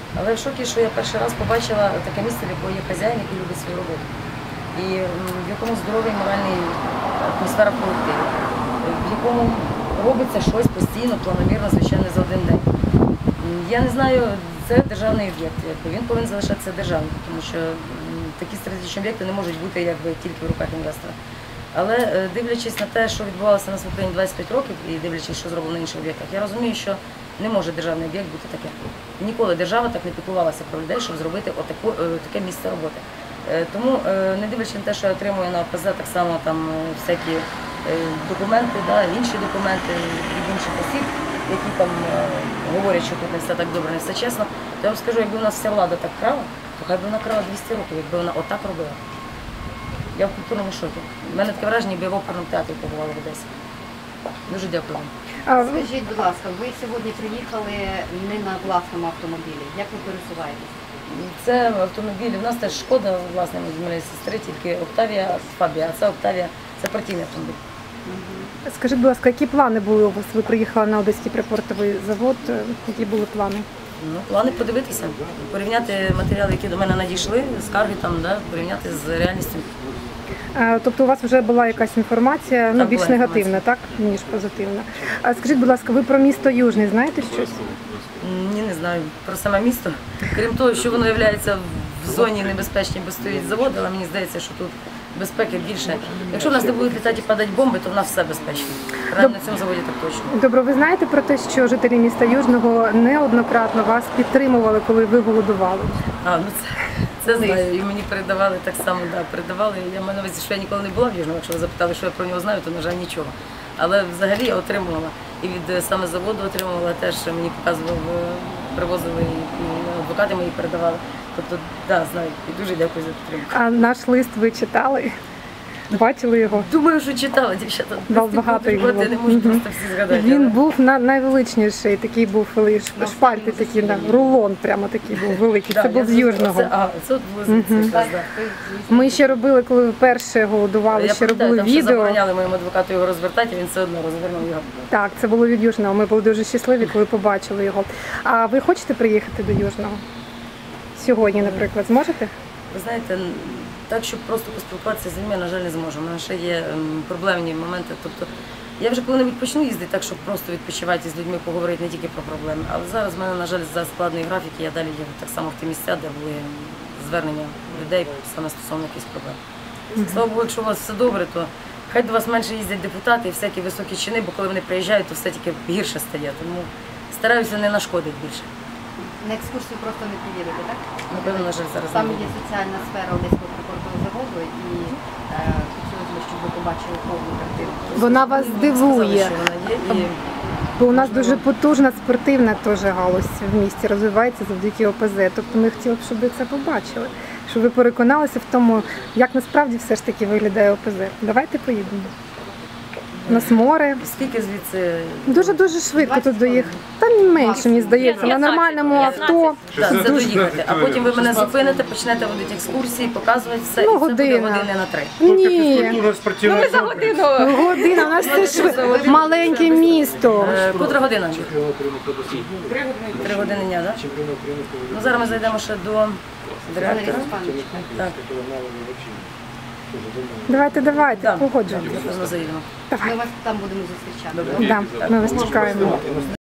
Але в шокі, що я перший раз побачила таке місце, в якому є хазяїн, який любить свою роботу. І в якому здоровий моральний атмосфера в колективі, в якому робиться щось постійно, планомірно, звичайно, за один день. Я не знаю, це державний об'єкт, він повинен залишатися державним, тому що такі стратегічні об'єкти не можуть бути тільки в руках інвестора. Але дивлячись на те, що відбувалося на Україні 25 років, і дивлячись, що зроблено на інших об'єктах, я розумію, що не може державний об'єкт бути таке. Ніколи держава так не піклувалася про людей, щоб зробити таке місце роботи. Тому, не дивлячись на те, що я отримую на ОПЗ так само всякі документи, інші документи від інших осіб, які там говорять, що тут не все так добре, не все чесно, то я вам скажу, якби у нас вся влада так крала, то хай би вона крала 200 років, якби вона отак робила. Я в культурному шокі. У мене таке враження, ніби я в оперному театрі побувала в Одесі. Дуже дякую вам. Скажіть, будь ласка, ви сьогодні приїхали не на власному автомобілі. Як ви пересуваєтесь? Це автомобіль, у нас теж Шкода, власне, з моєї сестри, тільки Октавія, Фабія, а це Октавія, це партійний автомобіль. Скажіть, будь ласка, які плани були у вас? Ви приїхали на Одеський припортовий завод, які були плани? Плани подивитися, порівняти матеріали, які до мене надійшли, скарги порівняти з реальністю. Тобто у вас вже була якась інформація, більш негативна, так, ніж позитивна. Скажіть, будь ласка, ви про місто Южний знаєте щось? Ні, не знаю про саме місто. Крім того, що воно є в зоні небезпечній, бо стоїть завод, але мені здається, що тут безпеки більше. Якщо в нас не будуть літати і падати бомби, то в нас все безпечно. Принаймні на цьому заводі так точно. Добре, ви знаєте про те, що жителі міста Южного неоднократно вас підтримували, коли ви голодували? Це знаю, і мені передавали так само, передавали. Я маю на увазі, що я ніколи не була в Южному, якщо ви запитали, що я про нього знаю, то, на жаль, нічого. Але взагалі я отримувала, і від саме заводу отримувала теж, мені показував, привозили, і адвокати мої передавали. Тобто, знаю, і дуже дякую за підтримку. А наш лист ви читали? Бачили його? Думаю, що читала, дівчата. Багато їх було. Я не можу просто всі згадати. Він був найвеличніший, такий був шпальти, такі, рулон прямо такий був великий. Це був з Южного. Це було звідси. Ми ще робили, коли ви перше голодували, ще робили відео. Я забороняли моєму адвокату його розвертати, він все одно розвернув його. Так, це було від Южного. Ми були дуже щасливі, коли побачили його. А ви хочете приїхати до Южного? Сьогодні, наприклад, зможете? Ви знаєте, так, щоб просто поспілкуватися з людьми, на жаль, не зможу. У мене ще є проблемні моменти. Тобто, я вже коли-небудь почну їздити так, щоб просто відпочивати з людьми, поговорити не тільки про проблеми. Але зараз в мене, на жаль, за складної графіки, я далі їду так само в ті місця, де були звернення людей саме стосовно якихось проблем. Слава Богу, якщо у вас все добре, то хай до вас менше їздять депутати і всякі високі чини, бо коли вони приїжджають, то все тільки гірше стає. Тому стараюся не нашкодити більше. На екскурсію просто не приїдете, так? Напевно, на жаль, зараз. Там є соціальна сфера Одеського припортового заводу, і хотілося б, щоб ви побачили повну картину. Вона вас дивує. Бо у нас дуже потужна спортивна теж галузь в місті розвивається завдяки ОПЗ. Тобто ми хотіли б, щоб ви це побачили, щоб ви переконалися в тому, як насправді все ж таки виглядає ОПЗ. Давайте поїдемо. У нас море. Скільки звідси? Дуже швидко тут доїхати. Та менше, мені здається, на нормальному авто. Це доїхати. А потім ви мене зупините, почнете водити екскурсії, показувати все, і це буде години на 3. Ні. Ми за годину. Година, у нас це швидко. Маленьке місто. Котра година? 3 години дня, так? Зараз ми зайдемо ще до директора. Давайте, погоджуємо. Заїдемо. Ми вас там будемо зустрічати. Ми вас чекаємо.